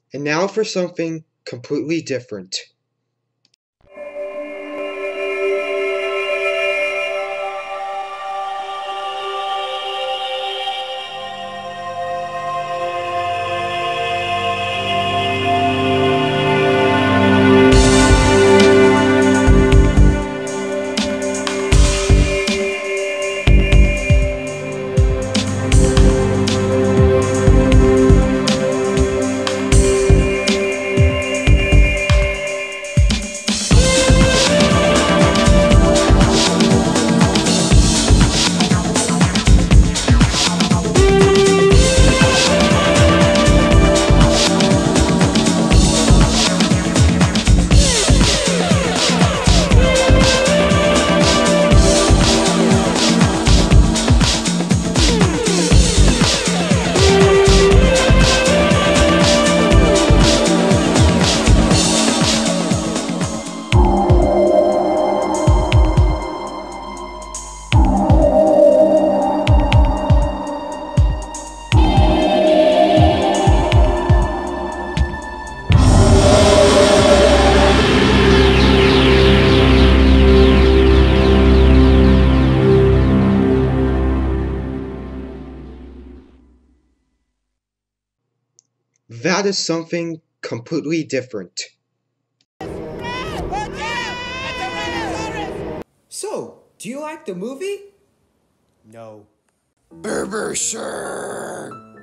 And now for something completely different. That is something completely different. So, do you like the movie? No. Berber, sure.